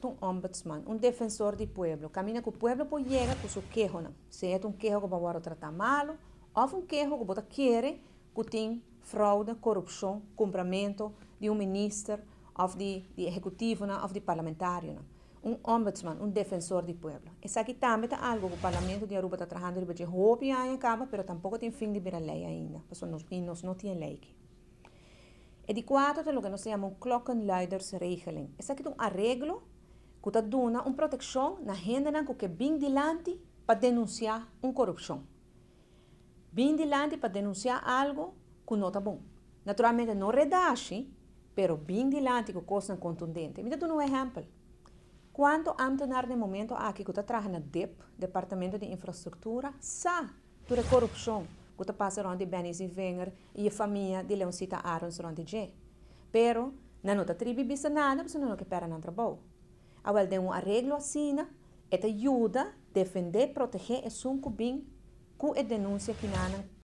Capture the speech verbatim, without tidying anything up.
um ombudsman, um defensor do pueblo. Camina que o pueblo pode chegar com sua queixa. Se é um queixa que vai tratar mal, ou um queixa que você quer que tem fraude, corrupção, cumprimento de um ministro, ou de, de executivo, ou de parlamentário. Um ombudsman, um defensor do pueblo. Isso aqui também é algo que o parlamento de Aruba está trabalhando de roupa e acaba, mas tampouco tem fim de virar lei ainda. Porque nós, nós não temos lei aqui. E de quatro é o que nós chamamos klokkenluidersregeling. Isso aqui é um arreglo que está dando uma proteção na gente que é bem dilante para denunciar uma corrupção. Bem dilante para denunciar algo que não está bom. Naturalmente não redaxe, mas bem dilante com coisas contundentes. Me dá um exemplo. Quando ambtenaar no momento aqui que está trabalhando na D I P, Departamento de Infraestrutura, sabe toda a corrupção que está passando de Benis e Wenger e a família de Leoncita Arons rond de Pero, não está tribuindo nada, porque não quer para não trabalhar. Agora, tem um arreglo assim, e ajuda a defender, proteger e sunco bem com a denúncia que não